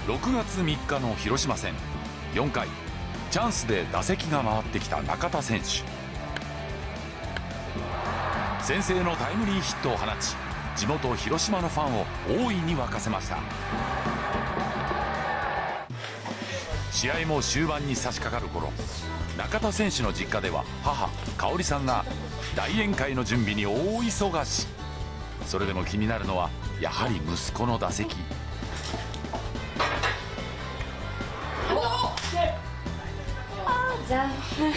6月3日の広島戦4回、チャンスで打席が回ってきた中田選手。先制のタイムリーヒットを放ち、地元広島のファンを大いに沸かせました。試合も終盤に差し掛かる頃、中田選手の実家では母香織さんが大宴会の準備に大忙し。それでも気になるのはやはり息子の打席。 残念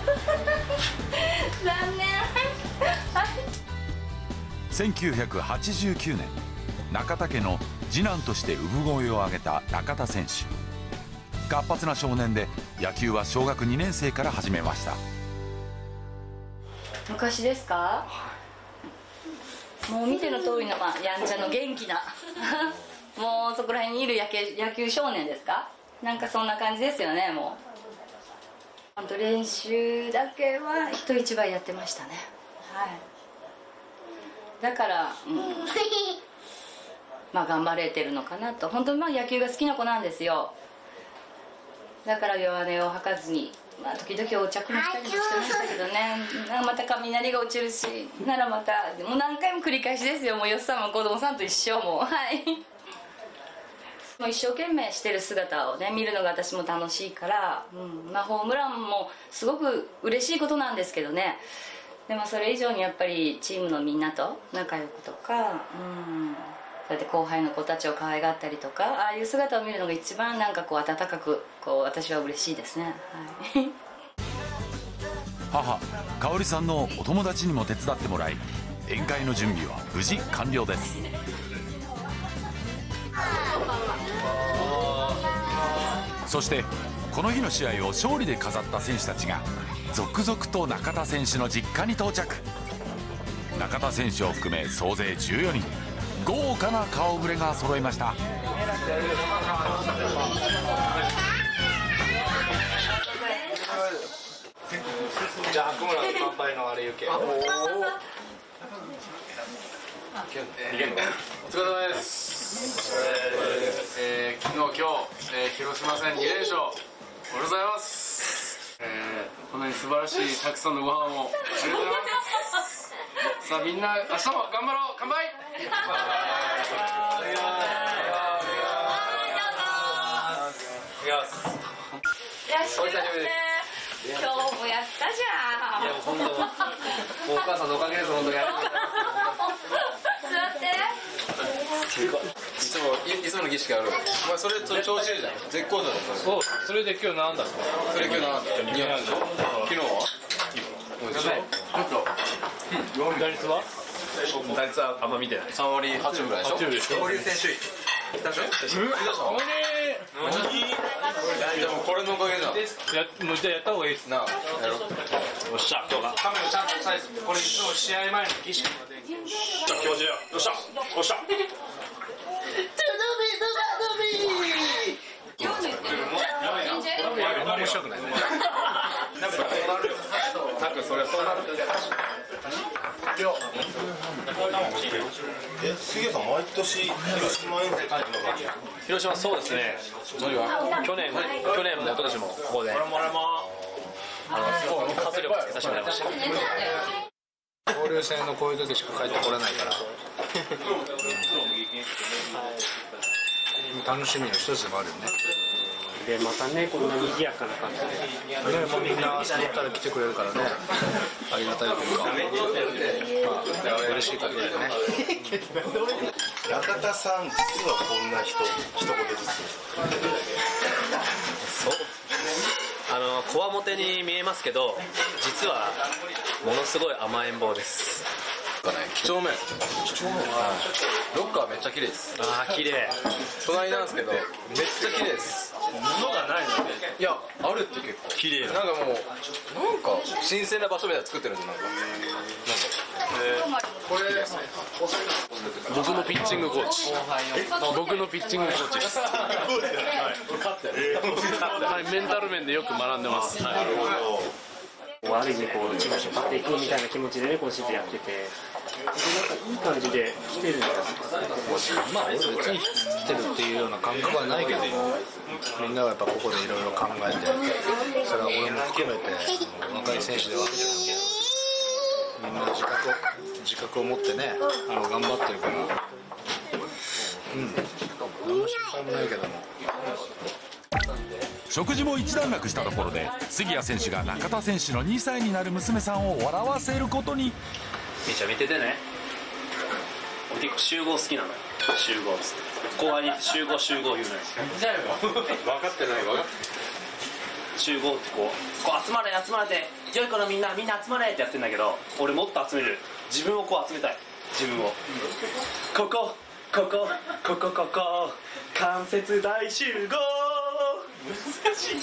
1989年、中田家の次男として産声を上げた中田選手。活発な少年で野球は小学2年生から始めました。 昔ですか？もう見ての通りの、やんちゃの元気なもうそこら辺にいる野球少年ですか？なんかそんな感じですよね。もうあと練習だけは人一倍やってましたね。はい。だから、頑張れてるのかなと。本当に野球が好きな子なんですよ。だから弱音を吐かずに、時々お茶もしたりもしてましたけどね。また雷が落ちるし、ならまたもう何回も繰り返しですよ。もうよっさんも子供さんと一緒もう、はい。もう一生懸命してる姿をね見るのが私も楽しいから、ホームランもすごく嬉しいことなんですけどね。でもそれ以上にやっぱりチームのみんなと仲良くとか、そうやって後輩の子たちを可愛がったりとか、ああいう姿を見るのが一番なんか温かく私は嬉しいですね。はい。 母香織さんのお友達にも手伝ってもらい、宴会の準備は無事完了です。そしてこの日の試合を勝利で飾った選手たちが続々と中田選手の実家に到着。中田選手を含め総勢14人、豪華な顔ぶれが揃いました。 じゃあ白村の乾杯のあれゆけ。お疲れ様です。昨日今日、広島戦2連勝おめでとうございます。こんなに素晴らしいたくさんのご飯をありがとうございます。さあみんな明日も頑張ろう。乾杯。 お久しぶりです。今日もやったじゃん。 いや本当もうお母さんのおかげです。本当にありがとうございます。 座って。 いつもの儀式ある。お前それ調子いいじゃん。絶好調だった。 そう、それで今日なんだっけ？ それ今日なんだ。2本でしょ。昨日は？そうでしょ。 打率は？ 打率はあんま見てない。3割8分ぐらいでしょ。交流戦首位。来たでしょ？でもこれのおかげじゃん。 もうじゃあやった方がいいですなあ。やろう。 おっしゃ。 カメラちゃんと押さえて。これいつも試合前の儀式の電源。 じゃあ気持ちよ。よっしゃ。おっしゃ。 あんまり面白くないね。なんかそれはそうなる。 杉谷さん毎年広島遠征っていうのが広島そうですね。去年も一昨年もここで活力つけさせてもらいました。 交流戦のこういう時しか帰ってこれないから楽しみの一つでもあるよね。 でまたねこんな賑やかな感じでね、もうみんな朝から来てくれるからね、ありがたいというか、嬉しい限りでね。 中田さん実はこんな一言ずつ。 こわもてに見えますけど、実はものすごい甘えん坊です。 几帳面。ロッカーめっちゃ綺麗です。 ああ綺麗。 隣なんですけどめっちゃ綺麗です。 物がないの？ いやあるって結構綺麗な。 なんかもうなんか新鮮な場所みたいな作ってるんですよ。これ僕のピッチングコーチ。僕のピッチングコーチです。はい、メンタル面でよく学んでます。 ある意味こうチームを引っ張っていくみたいな気持ちでね今シーズンやってて、なんかいい感じで来てるんですよ。 まあ俺別にってるっていうような感覚はないけども、みんながやっぱここでいろいろ考えて、それは俺も含めて若い選手で分けてるんで、みんな自覚を持ってね、頑張ってるから、何の心配もないけども。 食事も一段落したところで、杉谷選手が中田選手の2歳になる娘さんを笑わせることに。 みーちゃん見ててね。俺結構集合好きなのよ。集合っつって後輩に言って集合言うのよ。分かってないわ。集合ってこう集まれって良い子のみんな集まれってやってんだけど、俺もっと集める。自分をこう集めたい。自分をここ関節大集合。難しい。